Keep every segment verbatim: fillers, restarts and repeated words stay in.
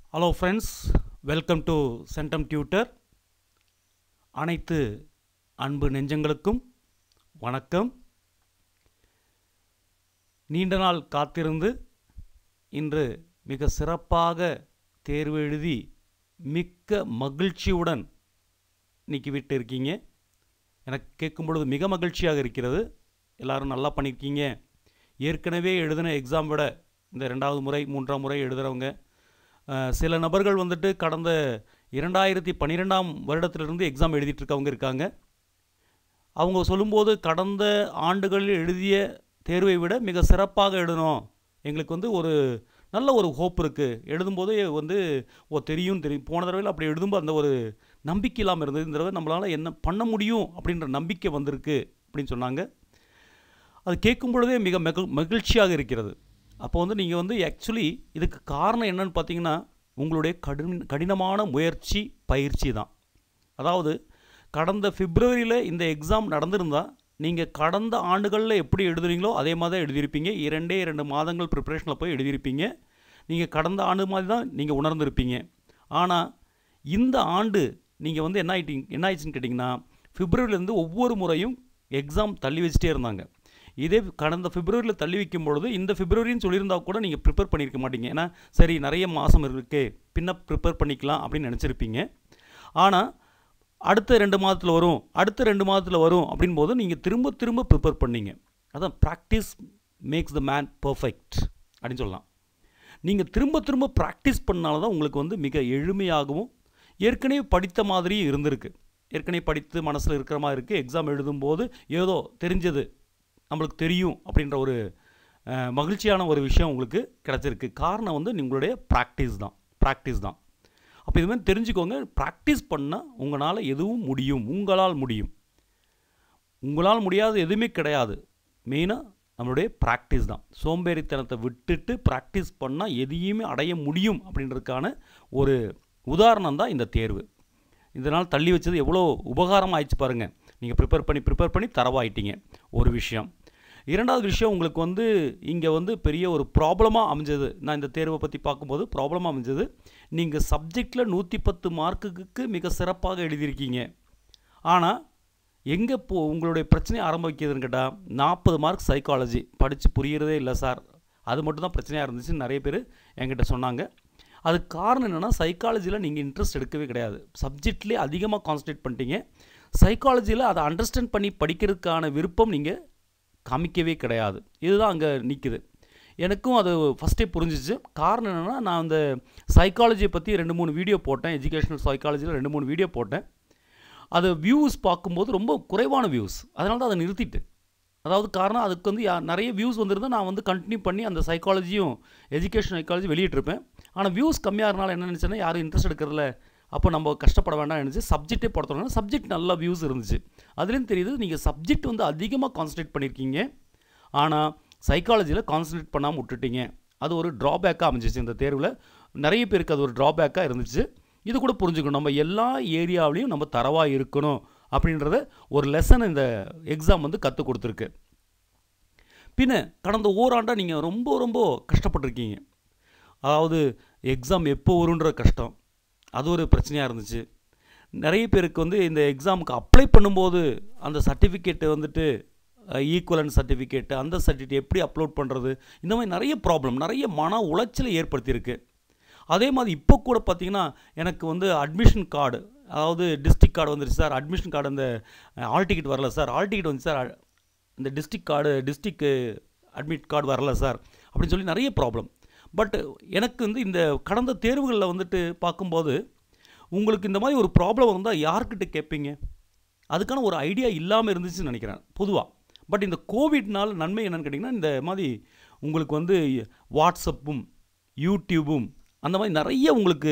Hello friends, welcome to Centum Tutor. அனைத்து அன்பு நெஞ்சங்களுக்கும் வணக்கம். நீண்ட நாள் காத்திருந்து இன்று மிக சிறப்பாக தேர்வு எழுதி மிக்க மகிழ்ச்சியுடன் இன்னைக்கு விட்டு இருக்கீங்க. எனக்கு கேட்கும் பொழுது மிக மகிழ்ச்சியாக இருக்கிறது. எல்லாரும் நல்லா பண்ணியிருக்கீங்க. ஏற்கனவே எழுதின எக்ஸாம் விட இந்த ரெண்டாவது முறை மூன்றாம் முறை எழுதுகிறவங்க சில நபர்கள் வந்துட்டு கடந்த இரண்டாயிரத்தி பன்னிரெண்டாம் வருடத்திலிருந்து எக்ஸாம் எழுதிட்டு இருக்கவங்க இருக்காங்க. அவங்க சொல்லும்போது கடந்த ஆண்டுகளில் எழுதிய தேர்வை விட மிக சிறப்பாக எழுதணும், எங்களுக்கு வந்து ஒரு நல்ல ஒரு ஹோப் இருக்குது, எழுதும்போதே வந்து ஓ தெரியும் தெரியும் போன தடவையில் அப்படி எழுதும்போது அந்த ஒரு நம்பிக்கை இல்லாமல் இருந்தது, இந்த தடவை நம்மளால் என்ன பண்ண முடியும் அப்படின்ற நம்பிக்கை வந்திருக்கு அப்படின்னு சொன்னாங்க. அது கேட்கும் பொழுதே மிக மகிழ் மகிழ்ச்சியாக இருக்கிறது. அப்போ வந்து நீங்கள் வந்து ஆக்சுவலி இதுக்கு காரணம் என்னன்னு பார்த்தீங்கன்னா உங்களுடைய கடின கடினமான முயற்சி பயிற்சி தான். அதாவது கடந்த பிப்ரவரியில் இந்த எக்ஸாம் நடந்திருந்தால் நீங்கள் கடந்த ஆண்டுகளில் எப்படி எழுதுறீங்களோ அதே மாதிரி தான் எழுதியிருப்பீங்க. இரண்டே இரண்டு மாதங்கள் ப்ரிப்பரேஷனில் போய் எழுதியிருப்பீங்க. நீங்கள் கடந்த ஆண்டு மாதிரி தான் நீங்கள் உணர்ந்திருப்பீங்க. ஆனால் இந்த ஆண்டு நீங்கள் வந்து என்ன ஆகிட்டீங்க என்ன ஆயிடுச்சுன்னு கேட்டிங்கன்னா பிப்ரவரியிலேருந்து ஒவ்வொரு முறையும் எக்ஸாம் தள்ளி வச்சுட்டே இருந்தாங்க. இதே கடந்த பிப்ரவரியில் தள்ளி வைக்கும் பொழுது இந்த பிப்ரவரின்னு சொல்லியிருந்தால் கூட நீங்கள் ப்ரிப்பேர் பண்ணியிருக்க மாட்டீங்க. ஏன்னா சரி நிறைய மாதம் இருக்கே பின்ன ப்ரிப்பேர் பண்ணிக்கலாம் அப்படின்னு நினச்சிருப்பீங்க. ஆனால் அடுத்த ரெண்டு மாதத்தில் வரும் அடுத்த ரெண்டு மாதத்தில் வரும் அப்படின் போது நீங்கள் திரும்ப திரும்ப ப்ரிப்பேர் பண்ணீங்க. அதான் practice makes the man perfect அப்படின்னு சொல்லலாம். நீங்கள் திரும்ப திரும்ப ப்ராக்டிஸ் பண்ணால தான் உங்களுக்கு வந்து மிக எளிமையாகவும் ஏற்கனவே படித்த மாதிரியும் இருந்திருக்கு. ஏற்கனவே படித்து மனசில் இருக்கிற மாதிரி இருக்குது. எக்ஸாம் எழுதும்போது ஏதோ தெரிஞ்சது நம்மளுக்கு தெரியும் அப்படின்ற ஒரு மகிழ்ச்சியான ஒரு விஷயம் உங்களுக்கு கிடச்சிருக்கு. காரணம் வந்து உங்களுடைய ப்ராக்டிஸ் தான் ப்ராக்டிஸ் தான் அப்போ இதுமாதிரி தெரிஞ்சுக்கோங்க. ப்ராக்டிஸ் பண்ணால் உங்களால் எதுவும் முடியும். உங்களால் முடியும். உங்களால் முடியாத எதுவுமே கிடையாது. மெயினாக நம்மளுடைய ப்ராக்டிஸ் தான். சோம்பேறித்தனத்தை விட்டுட்டு ப்ராக்டிஸ் பண்ணால் எதையுமே அடைய முடியும் அப்படின்றதுக்கான ஒரு உதாரணம் தான் இந்த தேர்வு. இதனால் தள்ளி வச்சது எவ்வளோ உபகாரம் ஆயிடுச்சு பாருங்கள். நீங்கள் ப்ரிப்பேர் பண்ணி ப்ரிப்பேர் பண்ணி தரவாயிட்டீங்க. ஒரு விஷயம். இரண்டாவது விஷயம், உங்களுக்கு வந்து இங்கே வந்து பெரிய ஒரு ப்ராப்ளமாக அமைஞ்சது. நான் இந்த தேர்வை பற்றி பார்க்கும்போது ப்ராப்ளமாக அமைஞ்சது, நீங்கள் சப்ஜெக்டில் நூற்றி பத்து மார்க்குக்கு மிக சிறப்பாக எழுதியிருக்கீங்க. ஆனால் எங்கே இப்போ உங்களுடைய பிரச்சனை ஆரம்பிக்கிறதுன்னு கேட்டால் நாற்பது மார்க் சைக்காலஜி படித்து புரிகிறதே இல்லை சார், அது மட்டும் தான் பிரச்சனையாக இருந்துச்சுன்னு நிறைய பேர் என்கிட்ட சொன்னாங்க. அதுக்கு காரணம் என்னென்னா சைக்காலஜியில் நீங்கள் இன்ட்ரெஸ்ட் எடுக்கவே கிடையாது. சப்ஜெக்ட்லேயே அதிகமாக கான்சன்ட்ரேட் பண்ணிட்டீங்க. சைக்காலஜியில் அதை அண்டர்ஸ்டாண்ட் பண்ணி படிக்கிறதுக்கான விருப்பம் நீங்கள் காமிக்கவே கிடையாது. இதுதான் அங்கே நிற்குது. எனக்கும் அது ஃபஸ்ட்டே புரிஞ்சிச்சு. காரணம் என்னென்னா நான் அந்த சைக்காலஜியை பற்றி ரெண்டு மூணு வீடியோ போட்டேன். எஜுகேஷனல் சைக்காலஜியில் ரெண்டு மூணு வீடியோ போட்டேன். அது வியூஸ் பார்க்கும்போது ரொம்ப குறைவான வியூஸ். அதனால தான் அதை நிறுத்திட்டு. அதாவது காரணம் அதுக்கு வந்து நிறைய வியூஸ் வந்துருந்தால் நான் வந்து கண்டினியூ பண்ணி அந்த சைக்காலஜியும் எஜுகேஷன் சைக்காலஜி வெளியிட்டிருப்பேன். ஆனால் வியூஸ் கம்மியாக இருந்தாலும் என்ன நினச்சேன்னா யாரும் இன்ட்ரெஸ்ட் எடுக்கிறதில்ல, அப்போ நம்ம கஷ்டப்பட வேண்டாம் நினச்சி சப்ஜெக்டே போடுறோம்னா சப்ஜெக்ட் நல்லா வியூஸ் இருந்துச்சு. அதுலேயும் தெரியுது நீங்கள் சப்ஜெக்ட் வந்து அதிகமாக கான்சன்ட்ரேட் பண்ணியிருக்கீங்க. ஆனால் சைக்காலஜியில் கான்சன்ட்ரேட் பண்ணாமல் விட்டுட்டீங்க. அது ஒரு ட்ராபேக்காக அமைஞ்சிச்சு. இந்த தேர்வில் நிறைய பேருக்கு அது ஒரு ட்ராபேக்காக இருந்துச்சு. இது கூட புரிஞ்சுக்கணும், நம்ம எல்லா ஏரியாவிலையும் நம்ம தரவாக இருக்கணும் அப்படின்றத ஒரு லெசன் இந்த எக்ஸாம் வந்து கற்றுக் கொடுத்துருக்கு. பின்ன கடந்த ஓராண்டாக நீங்கள் ரொம்ப ரொம்ப கஷ்டப்பட்டுருக்கீங்க. அதாவது எக்ஸாம் எப்போ வருன்ற கஷ்டம், அது ஒரு பிரச்சனையாக இருந்துச்சு. நிறைய பேருக்கு வந்து இந்த எக்ஸாமுக்கு அப்ளை பண்ணும்போது அந்த சர்டிஃபிகேட்டு வந்துட்டு ஈக்குவலன்ட் சர்டிஃபிகேட்டு அந்த சர்டிஃபிகேட் எப்படி அப்லோட் பண்ணுறது, இந்த மாதிரி நிறைய ப்ராப்ளம், நிறைய மன உளைச்சலை ஏற்படுத்தியிருக்கு. அதே மாதிரி இப்போ கூட பார்த்திங்கன்னா எனக்கு வந்து அட்மிஷன் கார்டு, அதாவது டிஸ்ட்ரிக் கார்டு வந்துருச்சு சார், அட்மிஷன் கார்டு அந்த ஆல் டிக்கெட் வரல சார், ஆல் டிக்கெட் வந்து சார் இந்த district card district admit card வரல சார் அப்படின்னு சொல்லி நிறைய ப்ராப்ளம். பட் எனக்கு வந்து இந்த கடந்த தேர்வுகளில் வந்துட்டு பார்க்கும்போது உங்களுக்கு இந்த மாதிரி ஒரு ப்ராப்ளம் வந்தால் யார்கிட்ட கேட்பீங்க? அதுக்கான ஒரு ஐடியா இல்லாமல் இருந்துச்சுன்னு நினைக்கிறேன் பொதுவாக. பட் இந்த கோவிட்னால் நன்மை என்னென்னு கேட்டிங்கன்னா இந்த மாதிரி உங்களுக்கு வந்து வாட்ஸ்அப்பும் யூடியூபும் அந்த மாதிரி நிறைய உங்களுக்கு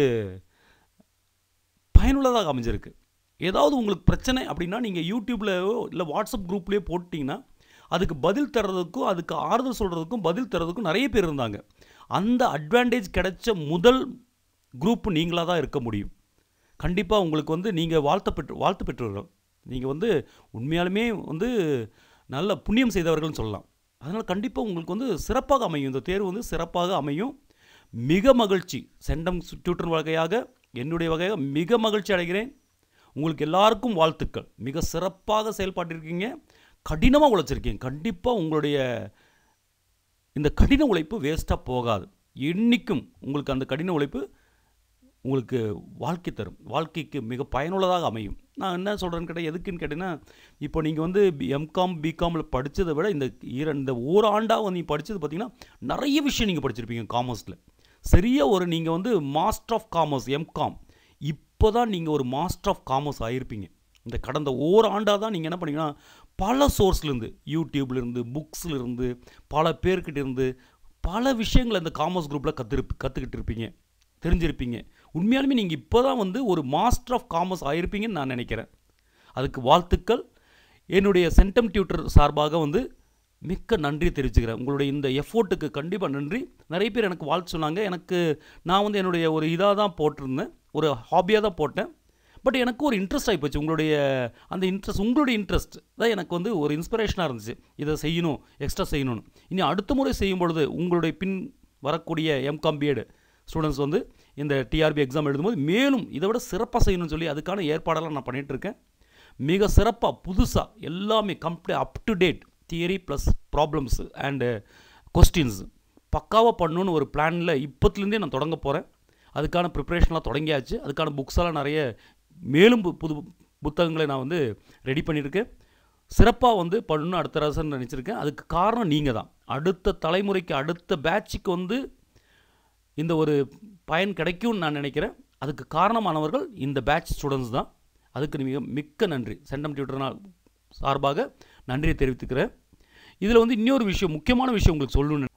பயனுள்ளதாக அமைஞ்சிருக்கு. ஏதாவது உங்களுக்கு பிரச்சனை அப்படின்னா நீங்கள் யூடியூப்லேயோ இல்லை வாட்ஸ்அப் குரூப்லேயோ போட்டிங்கன்னா அதுக்கு பதில் தர்றதுக்கும் அதுக்கு ஆறுதல் சொல்கிறதுக்கும் பதில் தர்றதுக்கும் நிறைய பேர் இருந்தாங்க. அந்த அட்வான்டேஜ் கிடைச்ச முதல் குரூப் நீங்களாக தான் இருக்க முடியும். கண்டிப்பாக உங்களுக்கு வந்து நீங்கள் வாழ்த்து பெற்று வாழ்த்து பெற்றவர்கள். நீங்கள் வந்து உண்மையாலுமே வந்து நல்ல புண்ணியம் செய்தவர்கள்னு சொல்லலாம். அதனால் கண்டிப்பாக உங்களுக்கு வந்து சிறப்பாக அமையும். இந்த தேர்வு வந்து சிறப்பாக அமையும். மிக மகிழ்ச்சி. சென்டம் டியூட்டர் வகையாக என்னுடைய வகையாக மிக மகிழ்ச்சி அடைகிறேன். உங்களுக்கு எல்லாருக்கும் வாழ்த்துக்கள். மிக சிறப்பாக செயல்பட்டிருக்கீங்க, கடினமாக உழைச்சிருக்கீங்க. கண்டிப்பாக உங்களுடைய இந்த கடின உழைப்பு வேஸ்ட்டாக போகாது. என்றைக்கும் உங்களுக்கு அந்த கடின உழைப்பு உங்களுக்கு வாழ்க்கை தரும், வாழ்க்கைக்கு மிக பயனுள்ளதாக அமையும். நான் என்ன சொல்கிறேன்னு கேட்டால், எதுக்குன்னு கேட்டிங்கன்னா, இப்போ நீங்கள் வந்து எம்காம் பிகாமில் படித்ததை விட இந்த இரண்டு ஓராண்டாக வந்து நீங்கள் படித்தது பார்த்திங்கன்னா நிறைய விஷயம் நீங்கள் படிச்சிருப்பீங்க காமர்ஸில். சரியாக ஒரு நீங்கள் வந்து மாஸ்டர் ஆஃப் காமர்ஸ் எம்காம், இப்போ தான் நீங்கள் ஒரு மாஸ்டர் ஆஃப் காமர்ஸ் ஆகிருப்பீங்க. இந்த கடந்த ஓராண்டாக தான் நீங்கள் என்ன பண்ணீங்கன்னா பல சோர்ஸ்லேருந்து, யூடியூப்லேருந்து, புக்ஸ்லேருந்து, பல பேர்கிட்ட இருந்து பல விஷயங்களை இந்த காமர்ஸ் குரூப்பில் கற்று கற்றுக்கிட்டு இருப்பீங்க, தெரிஞ்சிருப்பீங்க. உண்மையாலுமே நீங்கள் இப்போ தான் வந்து ஒரு மாஸ்டர் ஆஃப் காமர்ஸ் ஆகிருப்பீங்கன்னு நான் நினைக்கிறேன். அதுக்கு வாழ்த்துக்கள். என்னுடைய சென்டம் டியூட்டர் சார்பாக வந்து மிக்க நன்றி தெரிவிச்சுக்கிறேன். உங்களுடைய இந்த எஃபோர்ட்டுக்கு கண்டிப்பாக நன்றி. நிறைய பேர் எனக்கு வாழ்த்து சொன்னாங்க. எனக்கு நான் வந்து என்னுடைய ஒரு இதாக தான் போட்டிருந்தேன், ஒரு ஹாபியாக தான் போட்டேன். பட் எனக்கு ஒரு இன்ட்ரெஸ்ட் ஆகி போச்சு. உங்களுடைய அந்த இன்ட்ரெஸ்ட், உங்களுடைய இன்ட்ரெஸ்ட் தான் எனக்கு வந்து ஒரு இன்ஸ்பிரேஷனாக இருந்துச்சு. இதை செய்யணும், எக்ஸ்ட்ரா செய்யணும்னு. இனி அடுத்த முறை செய்யும் பொழுது உங்களுடைய பின் வரக்கூடிய எம்காம் பிஎட் ஸ்டூடெண்ட்ஸ் வந்து இந்த டிஆர்பி எக்ஸாம் எழுதும்போது மேலும் இதை விட சிறப்பாக செய்யணும்னு சொல்லி அதுக்கான ஏற்பாடெல்லாம் நான் பண்ணிகிட்ருக்கேன். மிக சிறப்பாக புதுசாக எல்லாமே complete up to date theory plus problems and questions பக்காவாக பண்ணணுன்னு ஒரு பிளானில் இப்போத்துலேருந்தே நான் தொடங்க போகிறேன். அதுக்கான ப்ரிப்ரேஷன்லாம் தொடங்கியாச்சு. அதுக்கான புக்ஸெல்லாம் நிறைய மேலும் புது புத்தகங்களை நான் வந்து ரெடி பண்ணியிருக்கேன். சிறப்பாக வந்து பண்ணணும்னு அடுத்த ரசன் நினச்சிருக்கேன். அதுக்கு காரணம் நீங்கள் தான். அடுத்த தலைமுறைக்கு, அடுத்த பேட்சுக்கு வந்து இந்த ஒரு பயன் கிடைக்கும்னு நான் நினைக்கிறேன். அதுக்கு காரணமானவர்கள் இந்த பேட்ச் ஸ்டூடெண்ட்ஸ் தான். அதுக்கு மிக மிக்க நன்றி. சென்டம் டியூட்டர்னால் சார்பாக நன்றியை தெரிவித்துக்கிறேன். இதில் வந்து இன்னொரு விஷயம், முக்கியமான விஷயம் உங்களுக்கு சொல்லணும்னு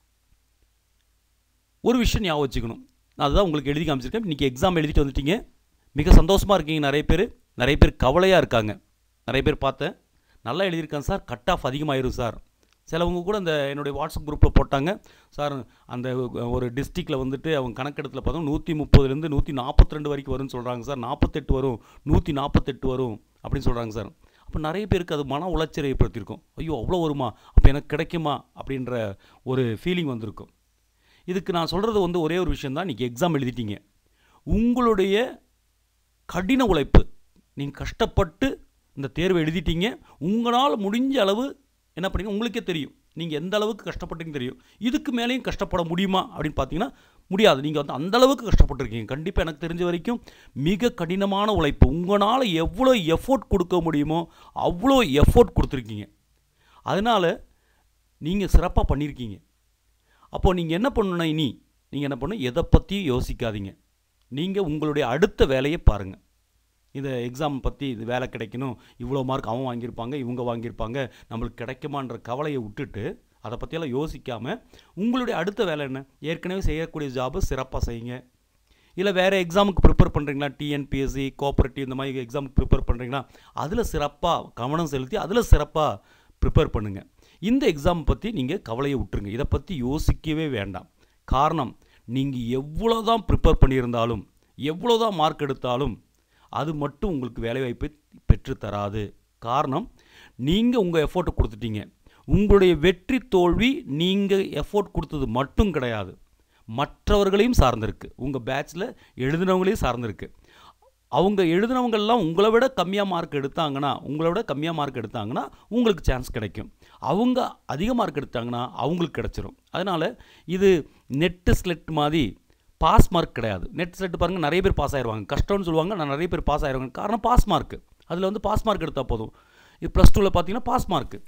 ஒரு விஷயம் ஞாபகம் வச்சுக்கணும். அதுதான் உங்களுக்கு எழுதி காமிச்சிருக்கேன். இன்றைக்கி எக்ஸாம் எழுதிட்டு வந்துட்டீங்க, மிக சந்தோஷமாக இருக்கீங்க. நிறைய பேர் நிறைய பேர் கவலையாக இருக்காங்க. நிறைய பேர் பார்த்தேன், நல்லா எழுதியிருக்கேன் சார், கட் ஆஃப் அதிகமாகிடும் சார். சிலவங்க கூட இந்த என்னுடைய வாட்ஸ்அப் குரூப்பில் போட்டாங்க, சார் அந்த ஒரு டிஸ்ட்ரிக்டில் வந்துட்டு அவங்க கணக்கெடுத்தில் பார்த்தோம் நூற்றி முப்பதுலேருந்து நூற்றி நாற்பத்தி ரெண்டு வரைக்கும் வரும்னு சொல்கிறாங்க சார், நாற்பத்தெட்டு வரும், நூற்றி நாற்பத்தெட்டு வரும் அப்படின்னு சொல்கிறாங்க சார். அப்போ நிறைய பேருக்கு அது மன உளைச்சலை ஏற்படுத்தியிருக்கும். ஐயோ அவ்வளோ வருமா, அப்போ எனக்கு கிடைக்குமா அப்படின்ற ஒரு ஃபீலிங் வந்திருக்கும். இதுக்கு நான் சொல்கிறது வந்து ஒரே ஒரு விஷயந்தான். இன்றைக்கி எக்ஸாம் எழுதிட்டீங்க, உங்களுடைய கடின உழைப்பு, நீங்கள் கஷ்டப்பட்டு இந்த தேர்வை எழுதிட்டீங்க. உங்களால் முடிஞ்ச அளவு என்ன பண்ணீங்க உங்களுக்கே தெரியும், நீங்கள் எந்த அளவுக்கு கஷ்டப்பட்டீங்க தெரியும். இதுக்கு மேலேயும் கஷ்டப்பட முடியுமா அப்படின்னு பார்த்தீங்கன்னா முடியாது. நீங்கள் வந்து அந்தளவுக்கு கஷ்டப்பட்டுருக்கீங்க. கண்டிப்பாக எனக்கு தெரிஞ்ச வரைக்கும் மிக கடினமான உழைப்பு. உங்களால் எவ்வளோ எஃபோர்ட் கொடுக்க முடியுமோ அவ்வளோ எஃபோர்ட் கொடுத்துருக்கீங்க. அதனால் நீங்கள் சிறப்பாக பண்ணியிருக்கீங்க. அப்போது நீங்கள் என்ன பண்ணணுன்னா, இனி நீங்கள் என்ன பண்ணணும், எதை பற்றியும் யோசிக்காதீங்க. நீங்கள் உங்களுடைய அடுத்த வேலையை பாருங்கள். இந்த எக்ஸாம் பற்றி, இது வேலை கிடைக்கணும், இவ்வளோ மார்க் அவன் வாங்கியிருப்பாங்க, இவங்க வாங்கியிருப்பாங்க, நம்மளுக்கு கிடைக்குமான்ற கவலையை விட்டுட்டு அதை பற்றியெல்லாம் யோசிக்காமல் உங்களுடைய அடுத்த வேலை என்ன, ஏற்கனவே செய்யக்கூடிய ஜாபை சிறப்பாக செய்யுங்க. இல்லை வேறு எக்ஸாமுக்கு ப்ரிப்பேர் பண்ணுறீங்களா, டிஎன்பிஎஸ்சி, கோஆப்ரேட்டிவ் இந்த மாதிரி எக்ஸாமுக்கு ப்ரிப்பேர் பண்ணுறீங்களா, அதில் சிறப்பாக கவனம் செலுத்தி அதில் சிறப்பாக ப்ரிப்பேர் பண்ணுங்கள். இந்த எக்ஸாம் பற்றி நீங்கள் கவலையை விட்டுருங்க. இதை பற்றி யோசிக்கவே வேண்டாம். காரணம், நீங்கள் எவ்வளோ தான் ப்ரிப்பேர் பண்ணியிருந்தாலும், எவ்வளோ தான் மார்க் எடுத்தாலும் அது மட்டும் உங்களுக்கு வேலைவாய்ப்பை பெற்றுத்தராது. காரணம், நீங்கள் உங்கள் எஃபோர்ட்டை கொடுத்துட்டீங்க. உங்களுடைய வெற்றி தோல்வி நீங்கள் எஃபோர்ட் கொடுத்தது மட்டும் கிடையாது, மற்றவர்களையும் சார்ந்திருக்கு. உங்கள் பேட்சில் எழுதினவங்களையும் சார்ந்திருக்கு. அவங்க எழுதினவங்கெல்லாம் உங்களை விட கம்மியாக மார்க் எடுத்தாங்கன்னா உங்களை விட கம்மியாக மார்க் எடுத்தாங்கன்னா உங்களுக்கு சான்ஸ் கிடைக்கும். அவங்க அதிக மார்க் எடுத்தாங்கன்னா அவங்களுக்கு கிடச்சிரும். அதனால் இது நெட்டு ஸ்லெட் மாதிரி பாஸ் மார்க் கிடையாது. நெட் ஸ்லெட் பாருங்கள், நிறைய பேர் பாஸ் ஆயிடுவாங்க. கஷ்டம்னு சொல்லுவாங்க, நான் நிறைய பேர் பாஸ் ஆயிடுவாங்க. காரணம் பாஸ் மார்க்கு. அதில் வந்து பாஸ் மார்க் எடுத்தால் போதும். இது ப்ளஸ் டூவில் பார்த்தீங்கன்னா பாஸ் மார்க்கு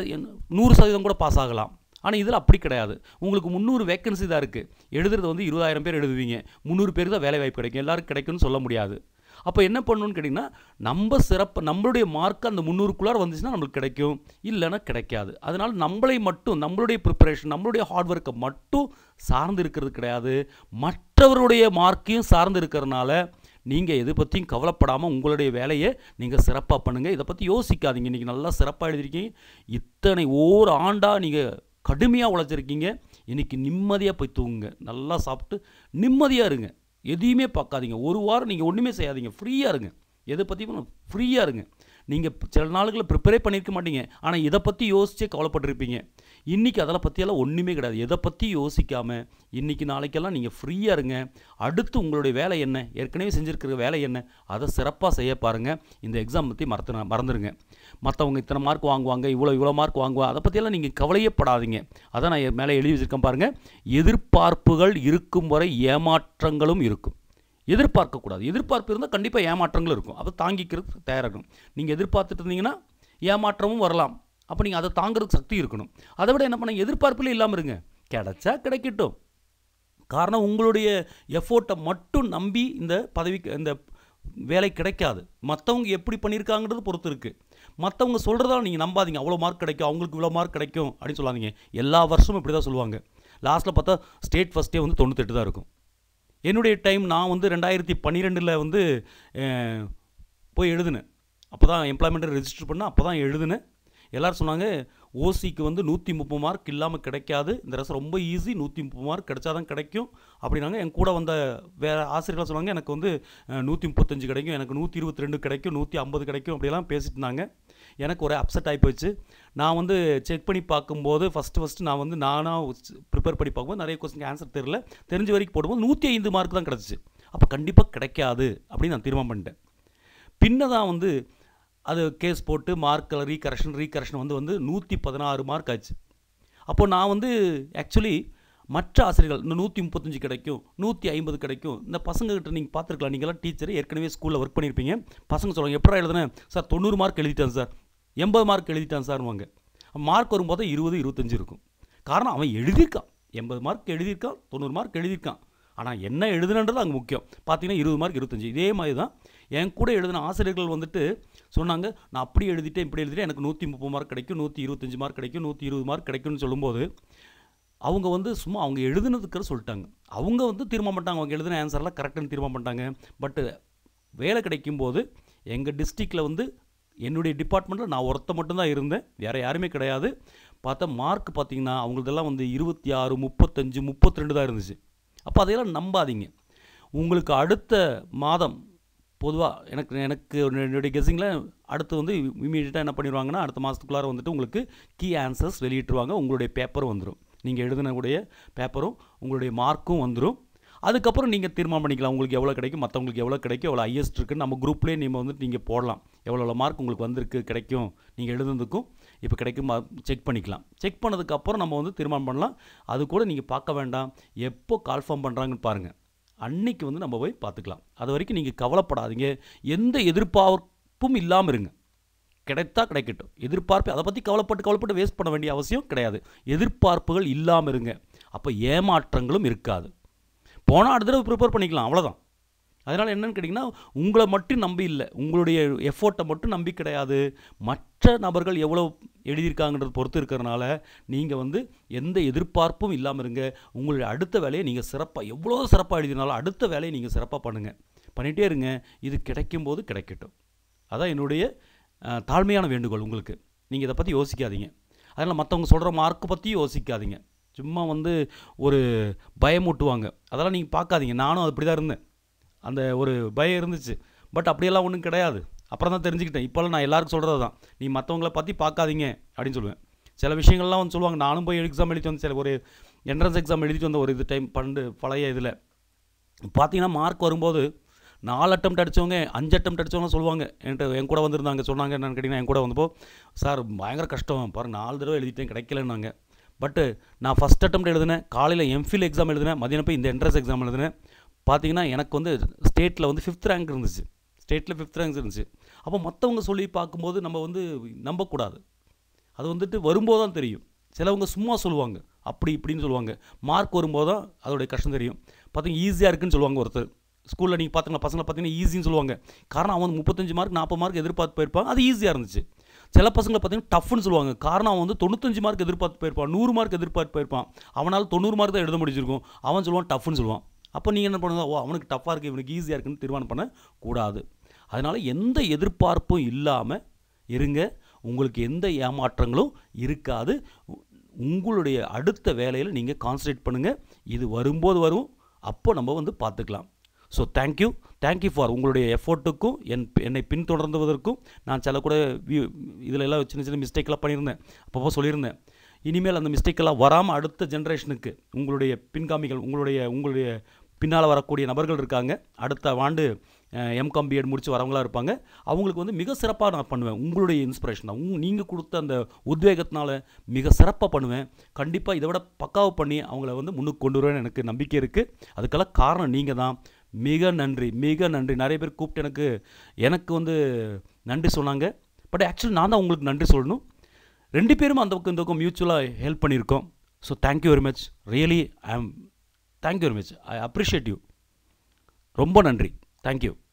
நூறு சதவீதம் கூட பாஸ் ஆகலாம். ஆனால் இதில் அப்படி கிடையாது. உங்களுக்கு முந்நூறு வேக்கன்சி தான் இருக்குது. எழுதுறது வந்து இருபதாயிரம் பேர் எழுதுவீங்க, முந்நூறு பேருக்கு தான் வேலை வாய்ப்பு கிடைக்கும். எல்லாருக்கும் கிடைக்கும்னு சொல்ல முடியாது. அப்போ என்ன பண்ணணும்னு கேட்டிங்கன்னா, நம்ம சிறப்பு நம்மளுடைய மார்க் அந்த முந்நூறுக்குள்ளார வந்துச்சுன்னா நம்மளுக்கு கிடைக்கும், இல்லைன்னா கிடைக்காது. அதனால் நம்மளை மட்டும், நம்மளுடைய ப்ரிப்பரேஷன், நம்மளுடைய ஹார்ட் ஒர்க்கை மட்டும் சார்ந்து இருக்கிறது கிடையாது, மற்றவருடைய மார்க்கையும் சார்ந்து இருக்கிறதுனால நீங்கள் எது பற்றியும் கவலைப்படாமல் உங்களுடைய வேலையை நீங்கள் சிறப்பாக பண்ணுங்கள். இதை பற்றி யோசிக்காதீங்க. இன்றைக்கி நல்லா சிறப்பாக எழுதிருக்கீங்க. இத்தனை ஓர் ஆண்டாக நீங்கள் கடுமையாக உழைச்சிருக்கீங்க. இன்றைக்கி நிம்மதியாக போய் தூங்குங்க, நல்லா சாப்பிட்டு நிம்மதியாக இருங்க. எதையுமே பார்க்காதீங்க. ஒரு வாரம் நீங்கள் ஒன்றுமே செய்யாதீங்க, ஃப்ரீயாக இருங்க. எதை பற்றியும் ஃப்ரீயாக இருங்க. நீங்கள் சில நாளுகளில் ப்ரிப்பரே பண்ணியிருக்க மாட்டீங்க, ஆனால் இதை பற்றி யோசிச்சே கவலைப்பட்டிருப்பீங்க. இன்றைக்கி அதெல்லாம் பற்றியெல்லாம் ஒன்றுமே கிடையாது. எதை பற்றி யோசிக்காமல் இன்றைக்கி நாளைக்கெல்லாம் நீங்கள் ஃப்ரீயாக இருங்க. அடுத்து உங்களுடைய வேலை என்ன, ஏற்கனவே செஞ்சுருக்கிற வேலை என்ன, அதை சிறப்பாக செய்ய பாருங்கள். இந்த எக்ஸாம் பற்றி மறத்து மறந்துடுங்க. மற்றவங்க இத்தனை மார்க் வாங்குவாங்க, இவ்வளோ இவ்வளோ மார்க் வாங்குவாங்க, அதை பற்றியெல்லாம் நீங்கள் கவலையே படாதீங்க. அதான் நான் மேலே எழுதி வச்சுருக்கேன் பாருங்கள். எதிர்பார்ப்புகள் இருக்கும் வரை ஏமாற்றங்களும் இருக்கும். எதிர்பார்க்கக்கூடாது. எதிர்பார்ப்பு இருந்தால் கண்டிப்பாக ஏமாற்றங்கள் இருக்கும். அதை தாங்கிக்கிறதுக்கு தயாராகணும். நீங்கள் எதிர்பார்த்துட்டு இருந்தீங்கன்னா ஏமாற்றமும் வரலாம். அப்போ நீங்கள் அதை தாங்கிறதுக்கு சக்தி இருக்கணும். அதை விட என்ன பண்ண, எதிர்பார்ப்பில் இல்லாமல் இருங்க. கிடைச்சா கிடைக்கட்டும். காரணம், உங்களுடைய எஃபோர்ட்டை மட்டும் நம்பி இந்த பதவிக்கு இந்த வேலை கிடைக்காது. மற்றவங்க எப்படி பண்ணியிருக்காங்கிறது பொறுத்து இருக்குது. மற்றவங்க சொல்கிறதால நீங்கள் நம்பாதீங்க. அவ்வளோ மார்க் கிடைக்கும், அவங்களுக்கு இவ்வளோ மார்க் கிடைக்கும் அப்படின்னு சொல்லாதீங்க. எல்லா வருஷமும் இப்படி தான் சொல்லுவாங்க. லாஸ்ட்டில் பார்த்தா ஸ்டேட் ஃபஸ்ட்டே வந்து தொண்ணூத்தெட்டு தான் இருக்கும். என்னுடைய டைம் நான் வந்து ரெண்டாயிரத்தி பன்னிரெண்டில் வந்து போய் எழுதினேன். அப்போ தான் எம்ப்ளாய்மெண்ட்டை ரெஜிஸ்டர் பண்ணேன். அப்போ தான் எழுதினேன். எல்லோரும் சொன்னாங்க ஓசிக்கு வந்து நூற்றி முப்பது மார்க் இல்லாமல் கிடைக்காது, இந்த ரசம் ரொம்ப ஈஸி, நூற்றி முப்பது மார்க் கிடைச்சா தான் கிடைக்கும் அப்படின்னாங்க. என் கூட வந்த வேறு ஆசிரியர்கள் சொன்னாங்க எனக்கு வந்து நூற்றி முப்பத்தஞ்சு கிடைக்கும், எனக்கு நூற்றி இருபத்தி ரெண்டு கிடைக்கும், நூற்றி ஐம்பது கிடைக்கும் அப்படியெல்லாம் பேசிட்டு இருந்தாங்க. எனக்கு ஒரு அப்செட் ஆகி போச்சு. நான் வந்து செக் பண்ணி பார்க்கும்போது ஃபஸ்ட்டு ஃபஸ்ட்டு நான் வந்து நானாக ப்ரிப்பேர் பண்ணி பார்க்கும்போது நிறைய கொஸ்டின் ஆன்சர் தெரியல. தெரிஞ்ச வரைக்கும் போடும்போது நூற்றி ஐந்து மார்க் தான் கிடச்சிச்சு. அப்போ கண்டிப்பாக கிடைக்காது அப்படின்னு நான் தீர்மானம் பண்ணிட்டேன். பின்ன தான் வந்து அது கேஸ் போட்டு மார்க் ரீகரெக்ஷன் ரீகரெக்ஷன் வந்து வந்து நூற்றி பதினாறு மார்க் ஆச்சு. அப்போது நான் வந்து ஆக்சுவலி மற்ற ஆசிரியர்கள் இந்த நூற்றி முப்பத்தஞ்சு கிடைக்கும், நூற்றி ஐம்பது கிடைக்கும், இந்த பசங்கக்கிட்ட நீங்கள் பார்த்துருக்கலாம். நீங்களாம் டீச்சர் ஏற்கனவே ஸ்கூலில் ஒர்க் பண்ணியிருப்பீங்க. பசங்க சொல்லுவாங்க, எப்படா எழுதுனேன் சார், தொண்ணூறு மார்க் எழுதிட்டான் சார், எண்பது மார்க் எழுதிட்டான் சார்வாங்க. மார்க் வரும்போது இருபது இருபத்தஞ்சு இருக்கும். காரணம், அவன் எழுதியிருக்கான், எண்பது மார்க் எழுதியிருக்கான், தொண்ணூறு மார்க் எழுதியிருக்கான். ஆனால் என்ன எழுதுனன்றது அங்கே முக்கியம். பார்த்தீங்கன்னா இருபது மார்க் இருபத்தஞ்சு. இதே மாதிரி தான் என் கூட எழுதின ஆசிரியர்கள் வந்துட்டு சொன்னாங்க, நான் அப்படி எழுதிட்டேன் இப்படி எழுதிட்டேன், எனக்கு நூற்றி முப்பது மார்க் கிடைக்கும், நூற்றி இருபத்தஞ்சு மார்க் கிடைக்கும், நூற்றி இருபது மார்க் கிடைக்கும்னு சொல்லும்போது அவங்க வந்து சும்மா அவங்க எழுதுனதுக்கு சொல்லிட்டாங்க. அவங்க வந்து தீர்மானம் பண்ணிட்டாங்க, அவங்க எழுதின ஆன்சர்லாம் கரெக்டுன்னு தீர்மானம் பண்ணிட்டாங்க. பட்டு வேலை கிடைக்கும்போது எங்கள் டிஸ்ட்ரிக்டில் வந்து என்னுடைய டிபார்ட்மெண்ட்டில் நான் ஒருத்த மட்டும்தான் இருந்தேன், வேறு யாருமே கிடையாது. பார்த்தா மார்க் பார்த்திங்கன்னா அவங்களதெல்லாம் வந்து இருபத்தி ஆறு முப்பத்தஞ்சு முப்பத்தி ரெண்டு தான் இருந்துச்சு. அப்போ அதையெல்லாம் நம்பாதீங்க. உங்களுக்கு அடுத்த மாதம் பொதுவாக எனக்கு எனக்கு என்னுடைய கெஸ்ஸிங்கில் அடுத்து வந்து இமீடியட்டாக என்ன பண்ணிடுவாங்கன்னா அடுத்த மாதத்துக்குள்ளார வந்துட்டு உங்களுக்கு கீ ஆன்சர்ஸ் வெளியிட்டுருவாங்க. உங்களுடைய பேப்பரும் வந்துடும், நீங்கள் எழுதினக்கூடிய பேப்பரும் உங்களுடைய மார்க்கும் வந்துடும். அதுக்கப்புறம் நீங்கள் தீர்மானம் பண்ணிக்கலாம் உங்களுக்கு எவ்வளோ கிடைக்கும், மற்றவங்களுக்கு எவ்வளோ கிடைக்கும், எவ்வளோ ஹையஸ்ட் இருக்குன்னு நம்ம குரூப்லேயே நீங்கள் வந்துட்டு நீங்கள் போடலாம். எவ்வளோ மார்க் உங்களுக்கு வந்திருக்கு கிடைக்கும், நீங்கள் எழுதுனதுக்கும் இப்போ கிடைக்கும் செக் பண்ணிக்கலாம். செக் பண்ணதுக்கப்புறம் நம்ம வந்து தீர்மானம் பண்ணலாம். அது கூட நீங்கள் பார்க்க வேண்டாம், எப்போ கால்ஃபார்ம் பண்ணுறாங்கன்னு பாருங்கள், அன்னைக்கு வந்து நம்ம போய் பார்த்துக்கலாம். அது வரைக்கும் நீங்கள் கவலைப்படாதீங்க. எந்த எதிர்பார்ப்பும் இல்லாமல் இருங்க. கிடைத்தா கிடைக்கட்டும். எதிர்பார்ப்பு அதை பற்றி கவலைப்பட்டு கவலைப்பட்டு வேஸ்ட் பண்ண வேண்டிய அவசியம் கிடையாது. எதிர்பார்ப்புகள் இல்லாமல் இருங்க. அப்போ ஏமாற்றங்களும் இருக்காது. போனால் அடுத்த தடவை ப்ரிப்பேர் பண்ணிக்கலாம், அவ்வளோதான். அதனால் என்னென்னு கேட்டிங்கன்னா, உங்களை மட்டும் நம்பி இல்லை, உங்களுடைய எஃபோர்ட்டை மட்டும் நம்பி கிடையாது, மற்ற நபர்கள் எவ்வளோ எழுதியிருக்காங்கன்றது பொறுத்து இருக்கிறனால நீங்கள் வந்து எந்த எதிர்பார்ப்பும் இல்லாமல் இருங்க. உங்களுடைய அடுத்த வேலையை நீங்கள் சிறப்பாக எவ்வளோ சிறப்பாக எழுதினாலும் அடுத்த வேலையை நீங்கள் சிறப்பாக பண்ணுங்கள், பண்ணிகிட்டே இருங்க. இது கிடைக்கும்போது கிடைக்கட்டும். அதான் என்னுடைய தாழ்மையான வேண்டுகோள் உங்களுக்கு. நீங்கள் இதை பற்றி யோசிக்காதீங்க. அதனால் மற்றவங்க சொல்கிற மார்க்கை பற்றி யோசிக்காதீங்க. சும்மா வந்து ஒரு பயமூட்டுவாங்க, அதெல்லாம் நீங்கள் பார்க்காதீங்க. நானும் அது அப்படி தான் இருந்தேன், அந்த ஒரு பயம் இருந்துச்சு. பட் அப்படியெல்லாம் ஒன்றும் கிடையாது. அப்புறம் தான் தெரிஞ்சுக்கிட்டேன். இப்போல்லாம் நான் எல்லாருக்கும் சொல்கிறது தான், நீ மற்றவங்கள பற்றி பார்க்காதீங்க அப்படின்னு சொல்லுவேன். சில விஷயங்கள்லாம் வந்து சொல்லுவாங்க. நானும் போய் எக்ஸாம் எழுதிட்டு வந்து சில ஒரு என்ட்ரன்ஸ் எக்ஸாம் எழுதிட்டு வந்த ஒரு இது டைம் பண்டு பழைய இதில் பார்த்தீங்கன்னா மார்க் வரும்போது நாலு அட்டம்ப்ட் அடித்தவங்க அஞ்சு அட்டம்ப்ட் அடித்தவங்க சொல்லுவாங்க. என்கிட்ட என் கூட வந்திருந்தாங்க. சொன்னாங்க என்னென்னு கேட்டிங்கன்னா, என் கூட வந்தப்போ சார் பயங்கர கஷ்டம் பாருங்கள், நாலு தடவை எழுதிட்டேன் கிடைக்கலன்னாங்க. பட்டு நான் ஃபஸ்ட் அட்டம்ப்ட் எழுதினேன், காலையில் எம்ஃபில் எக்ஸாம் எழுதினேன், மதியானம் போய் இந்த என்ட்ரன்ஸ் எக்ஸாம் எழுதினேன். பார்த்தீங்கன்னா எனக்கு வந்து ஸ்டேட்டில் வந்து ஃபிஃப்த் ரேங்க் இருந்துச்சு. ஸ்டேட்டில் ஃபிஃப்த் ரேங்க் இருந்துச்சு. அப்போ மற்றவங்க சொல்லி பார்க்கும்போது நம்ம வந்து நம்பக்கூடாது. அது வந்துட்டு வரும்போது தான் தெரியும். சிலவங்க சும்மா சொல்லுவாங்க, அப்படி இப்படின்னு சொல்லுவாங்க. மார்க் வரும்போது தான் அதோடைய கஷ்டம் தெரியும். பார்த்தீங்க ஈஸியாக இருக்குன்னு சொல்லுவாங்க ஒருத்தர். ஸ்கூலில் நீங்கள் பார்த்தீங்கன்னா பசங்களை பார்த்தீங்கன்னா ஈஸின்னு சொல்லுவாங்க. காரணம் அவன் முப்பத்தஞ்சு மார்க் நாற்பது மார்க் எதிர்பார்த்து போயிருப்பாங்க, அது ஈஸியாக இருந்துச்சு. சில பசங்களை பார்த்தீங்கன்னா டஃப்னு சொல்லுவாங்க. காரணம் அவன் வந்து தொண்ணூத்தஞ்சு மார்க் எதிர்பார்த்து போயிருப்பான், நூறு மார்க் எதிர்பார்த்து போயிருப்பான். அவனால் தொண்ணூறு மார்க் தான் எழுத முடிச்சிருக்கும், அவன் சொல்லுவான் டஃப்னு சொல்லுவான். அப்போ நீங்கள் என்ன பண்ணுங்க, ஓ அவனுக்கு டஃப்பாக இருக்குது இவனுக்கு ஈஸியாக இருக்குன்னு தீர்மானம் பண்ணக்கூடாது. அதனால் எந்த எதிர்பார்ப்பும் இல்லாமல் இருங்க. உங்களுக்கு எந்த ஏமாற்றங்களும் இருக்காது. உங்களுடைய அடுத்த வேலையில் நீங்கள் கான்சன்ட்ரேட் பண்ணுங்கள். இது வரும்போது வரும், அப்போ நம்ம வந்து பார்த்துக்கலாம். ஸோ தேங்க்யூ தேங்க்யூ ஃபார் உங்களுடைய எஃபோர்ட்டுக்கும் என் என்னை பின்தொடர்ந்துவதற்கும். நான் சில கூட வியூ இதில் எல்லாம் சின்ன சின்ன மிஸ்டேக்கெல்லாம் பண்ணியிருந்தேன், அப்பப்போ சொல்லியிருந்தேன். இனிமேல் அந்த மிஸ்டேக்கெல்லாம் வராமல் அடுத்த ஜென்ரேஷனுக்கு உங்களுடைய பின்காமிகள் உங்களுடைய உங்களுடைய பின்னால் வரக்கூடிய நபர்கள் இருக்காங்க, அடுத்த ஆண்டு எம்காம் பிஎட் முடித்து வரவங்களாக இருப்பாங்க. அவங்களுக்கு வந்து மிக சிறப்பாக நான் பண்ணுவேன். உங்களுடைய இன்ஸ்பிரேஷன் தான், உங் நீங்கள் கொடுத்த அந்த உத்வேகத்தினால மிக சிறப்பாக பண்ணுவேன். கண்டிப்பாக இதை விட பக்காவை பண்ணி அவங்கள வந்து முன்னுக்கு கொண்டு வருவேன்னு எனக்கு நம்பிக்கை இருக்குது. அதுக்கெல்லாம் காரணம் நீங்கள் தான். மிக நன்றி, மிக நன்றி. நிறைய பேர் கூப்பிட்டு எனக்கு எனக்கு வந்து நன்றி சொன்னாங்க. பட் ஆக்சுவலி நான் தான் உங்களுக்கு நன்றி சொல்லணும். ரெண்டு பேரும் அந்த பக்கம் இந்த பக்கம் மியூச்சுவலாக ஹெல்ப் பண்ணியிருக்கோம். So thank you very much. Really I am thank you very much. I appreciate you. ரொம்ப நன்றி. தேங்க்யூ.